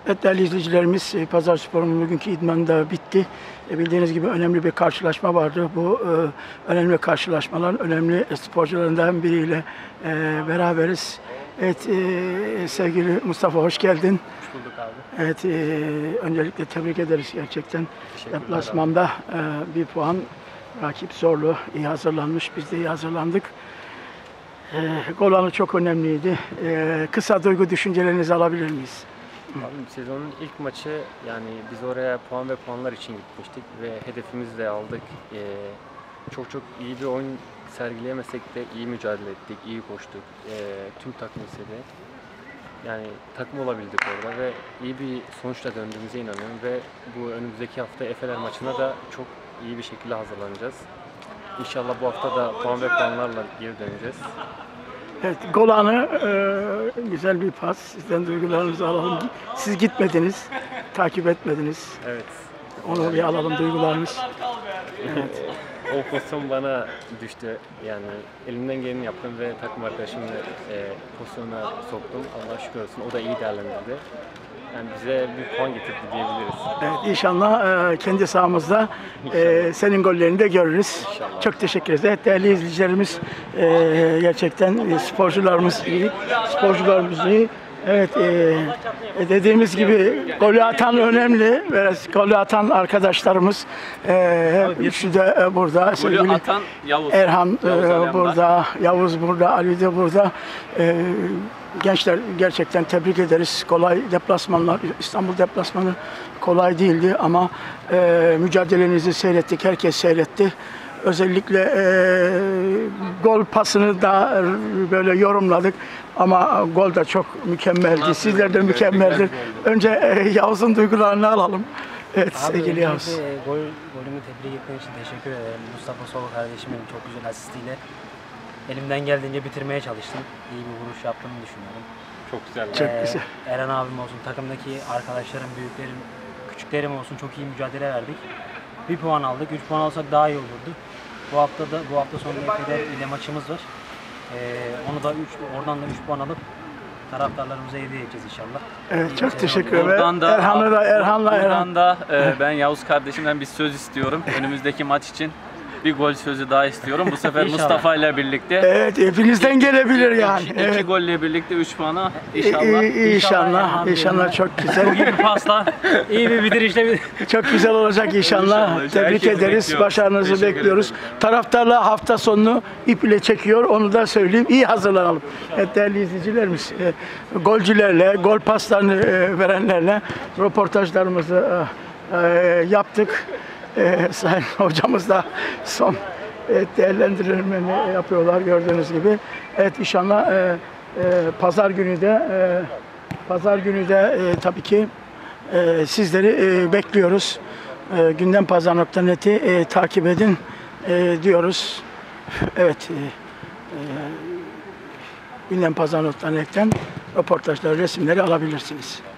Evet değerli izleyicilerimiz, Pazarspor'un bugünkü idmanı da bitti. Bildiğiniz gibi önemli bir karşılaşma vardı. Bu önemli karşılaşmaların önemli sporcularından biriyle beraberiz. Evet, sevgili Mustafa hoş geldin. Hoş bulduk abi. Evet, öncelikle tebrik ederiz gerçekten. Deplasmanda bir puan, rakip zorlu, iyi hazırlanmış, biz de iyi hazırlandık. Gol anı çok önemliydi. Kısa duygu düşüncelerinizi alabilir miyiz? Abi, sezonun ilk maçı, yani biz oraya puan ve puanlar için gitmiştik ve hedefimizi de aldık. Çok iyi bir oyun sergileyemesek de iyi mücadele ettik, iyi koştuk. Tüm takım istedi. Yani takım olabildik orada ve iyi bir sonuçla döndüğümüze inanıyorum ve bu önümüzdeki hafta Efeler maçına da çok iyi bir şekilde hazırlanacağız. İnşallah bu hafta da puan ve puanlarla geri döneceğiz. Evet, gol anı güzel bir pas. Sizden duygularınızı alalım. Siz gitmediniz, takip etmediniz. Evet. Onu bir alalım, duygularınız. Evet. O pozisyon bana düştü. Yani elimden geleni yaptım ve takım arkadaşımı pozisyona soktum. Allah şükür olsun. O da iyi değerlendirdi. Yani bize bir puan getirdi diyebiliriz. Evet, inşallah kendi sahamızda senin gollerini de görürüz. İnşallah. Çok teşekkür ederiz. Evet, değerli izleyicilerimiz, gerçekten sporcularımız iyi. Sporcularımız iyi. Evet, dediğimiz gibi golü atan önemli. Golü atan arkadaşlarımız, üçü de burada. Golü atan Yavuz. Erhan burada, Yavuz burada, Ali de burada. Gençler gerçekten tebrik ederiz. Kolay deplasmanlar, İstanbul deplasmanı kolay değildi ama mücadelenizi seyrettik, herkes seyretti. Özellikle gol pasını da böyle yorumladık ama gol da çok mükemmeldi. Sizler de mükemmeldir. Önce Yavuz'un duygularını alalım. Evet, sevgili Yavuz. Golümü tebrik ettiğin için teşekkür ederim. Mustafa Solu kardeşimin çok güzel asistiyle elimden geldiğince bitirmeye çalıştım. İyi bir vuruş yaptığımı düşünüyorum. Çok güzel. Çok güzel. Eren abim olsun, takımdaki arkadaşlarım, büyüklerim, küçüklerim olsun çok iyi mücadele verdik. Bir puan aldık. 3 puan alsak daha iyi olurdu. Bu hafta sonu Efe'de ile maçımız var. Onu da oradan da 3 puan alıp taraftarlarımıza hediye edeceğiz inşallah. Evet, çok teşekkür ederim. Buradan Erhan. da ben Yavuz kardeşimden bir söz istiyorum. Önümüzdeki maç için bir gol sözü daha istiyorum. Bu sefer İnşallah. Mustafa ile birlikte. Evet, hepinizden gelebilir yani. İki golle birlikte 3 puana inşallah. İnşallah çok güzel. İyi bir pasla, iyi bir bitirişle Çok güzel olacak inşallah. İnşallah. Tebrik Herkes ederiz. bekliyor. Başarınızı Teşekkür bekliyoruz. Taraftarlar hafta sonunu ip ile çekiyor. Onu da söyleyeyim. İyi hazırlanalım. Evet, değerli izleyicilerimiz, golcülerle, gol paslarını verenlerle röportajlarımızı yaptık. Sayın hocamız da son değerlendirmeni yapıyorlar gördüğünüz gibi. Evet, inşallah pazar günü de tabii ki sizleri bekliyoruz. Gündempazar.net'i takip edin diyoruz. Evet, Gündempazar.net'ten röportajları, resimleri alabilirsiniz.